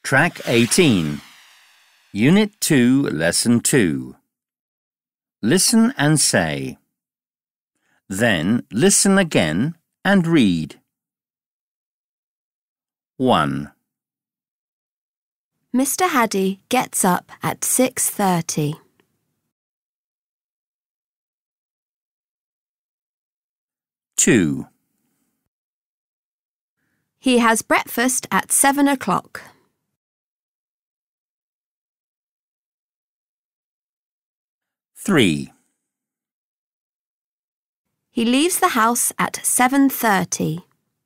Track 18. Unit 2, Lesson 2. Listen and say. Then listen again and read. 1. Mr. Haddy gets up at 6:30. 2. He has breakfast at 7 o'clock. 3. He leaves the house at 7:30.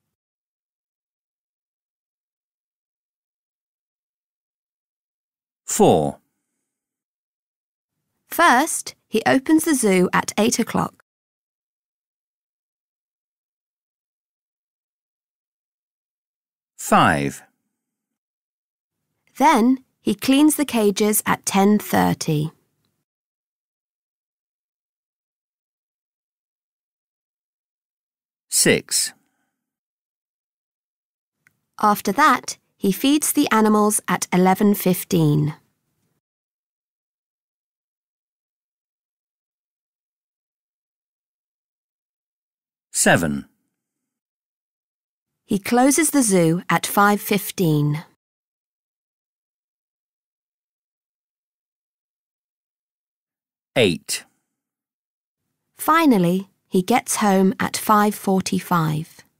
4. First, he opens the zoo at 8 o'clock. 5. Then, he cleans the cages at 10:30. 6. After that, he feeds the animals at 11:15. 7. He closes the zoo at 5:15. 8. Finally, he gets home at 5:45.